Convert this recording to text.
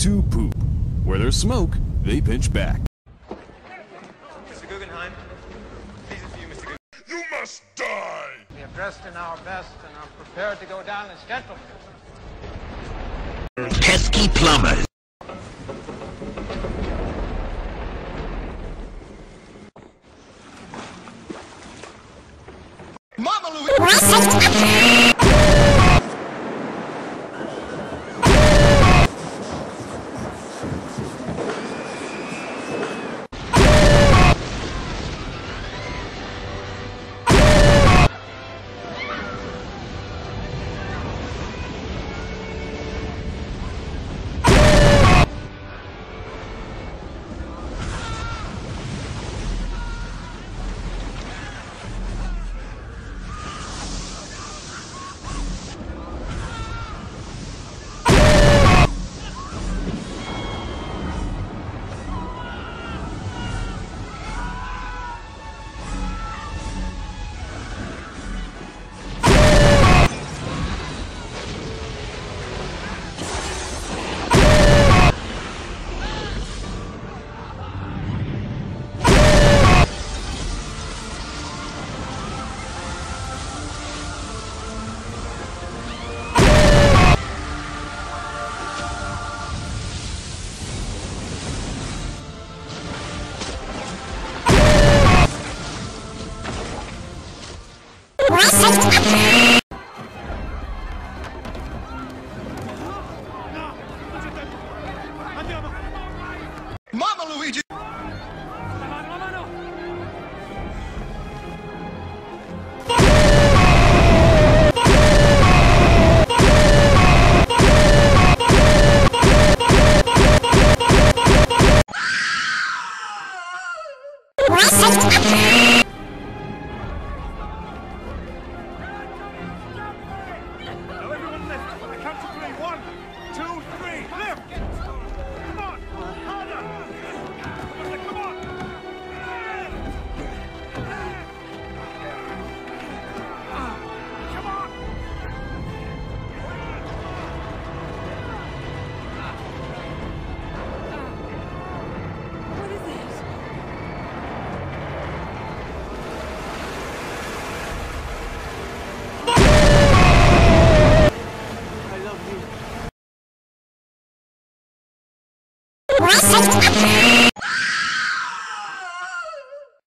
to poop. Where there's smoke, they pinch back. Mr. Guggenheim, these are for you, Mr. Guggenheim. You must die! We are dressed in our best and are prepared to go down as gentlemen. Pesky plumbers. Mama Louise! What?